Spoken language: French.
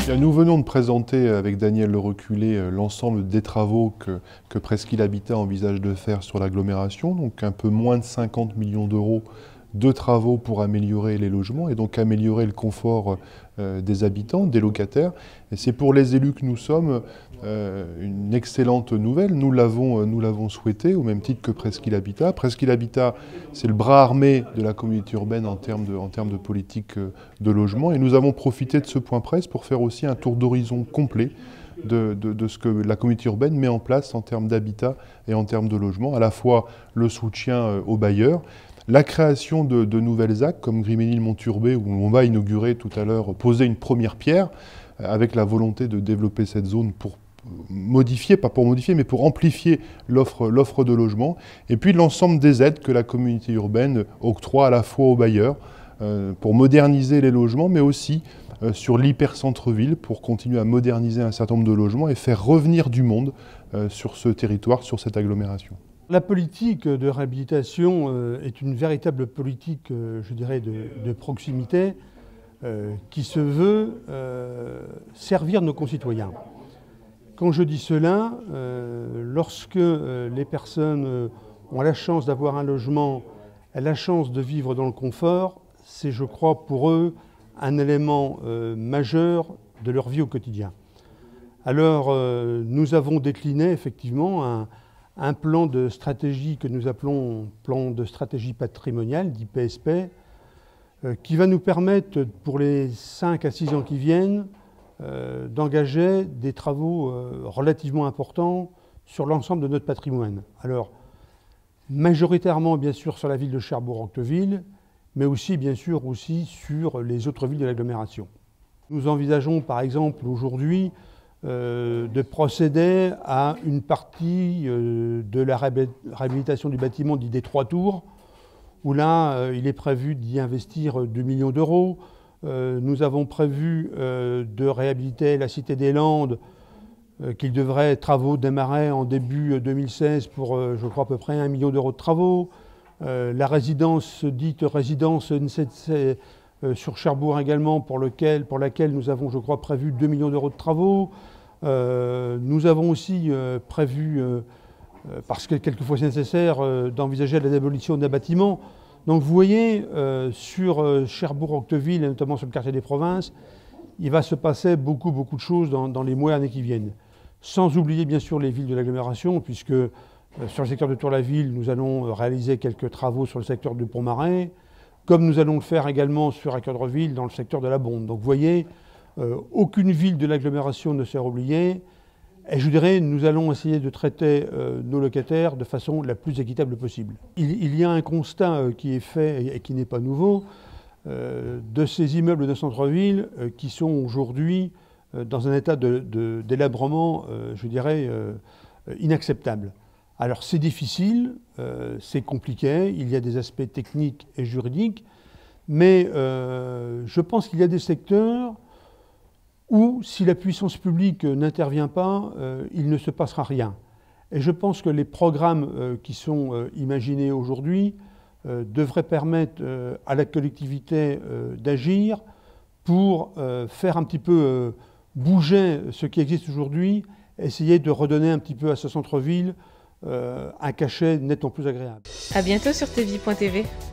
Bien, nous venons de présenter avec Daniel Le Reculé l'ensemble des travaux que Presqu'île Habitat envisage de faire sur l'agglomération, donc un peu moins de 50 millions d'euros de travaux pour améliorer les logements et donc améliorer le confort des habitants, des locataires. Et c'est pour les élus que nous sommes une excellente nouvelle. Nous l'avons souhaité au même titre que Presqu'île Habitat. Presqu'île Habitat, c'est le bras armé de la communauté urbaine en termes de politique de logement. Et nous avons profité de ce point presse pour faire aussi un tour d'horizon complet de ce que la communauté urbaine met en place en termes d'habitat et en termes de logement, à la fois le soutien aux bailleurs, la création de nouvelles ZAC comme Griménil-Monturbé, où on va inaugurer tout à l'heure, poser une première pierre, avec la volonté de développer cette zone pour modifier, pas pour modifier, mais pour amplifier l'offre de logement. Et puis l'ensemble des aides que la communauté urbaine octroie à la fois aux bailleurs, pour moderniser les logements, mais aussi sur l'hyper-centre-ville, pour continuer à moderniser un certain nombre de logements et faire revenir du monde sur ce territoire, sur cette agglomération. La politique de réhabilitation est une véritable politique, je dirais, de proximité qui se veut servir nos concitoyens. Quand je dis cela, lorsque les personnes ont la chance d'avoir un logement, la chance de vivre dans le confort, c'est, je crois, pour eux, un élément majeur de leur vie au quotidien. Alors, nous avons décliné effectivement un plan de stratégie que nous appelons plan de stratégie patrimoniale, dit PSP, qui va nous permettre, pour les 5 à 6 ans qui viennent, d'engager des travaux relativement importants sur l'ensemble de notre patrimoine. Alors, majoritairement, bien sûr, sur la ville de Cherbourg-Octeville, mais aussi, bien sûr, aussi sur les autres villes de l'agglomération. Nous envisageons, par exemple, aujourd'hui, de procéder à une partie de la réhabilitation du bâtiment dit des 3 tours, où là, il est prévu d'y investir 2 millions d'euros. Nous avons prévu de réhabiliter la Cité des Landes, travaux démarrer en début 2016 pour, je crois, à peu près 1 million d'euros de travaux. La résidence, dite résidence NCC, sur Cherbourg également, pour laquelle nous avons, je crois, prévu 2 millions d'euros de travaux. Nous avons aussi prévu, parce que quelquefois c'est nécessaire, d'envisager la démolition d'un bâtiment. Donc vous voyez, sur Cherbourg-Octeville, et notamment sur le quartier des Provinces, il va se passer beaucoup de choses dans les mois et années qui viennent. Sans oublier bien sûr les villes de l'agglomération, puisque sur le secteur de Tour-la-Ville, nous allons réaliser quelques travaux sur le secteur du Pont-Marais, comme nous allons le faire également sur Équeurdreville dans le secteur de la Bonde. Donc vous voyez, aucune ville de l'agglomération ne sera oubliée. Et je dirais, nous allons essayer de traiter nos locataires de façon la plus équitable possible. Il y a un constat qui est fait et qui n'est pas nouveau de ces immeubles de centre-ville qui sont aujourd'hui dans un état délabrement, je dirais, inacceptable. Alors c'est difficile, c'est compliqué, il y a des aspects techniques et juridiques, mais je pense qu'il y a des secteurs où, si la puissance publique n'intervient pas, il ne se passera rien. Et je pense que les programmes qui sont imaginés aujourd'hui devraient permettre à la collectivité d'agir pour faire un petit peu bouger ce qui existe aujourd'hui, essayer de redonner un petit peu à ce centre-ville un cachet nettement plus agréable. À bientôt sur tvie.tv.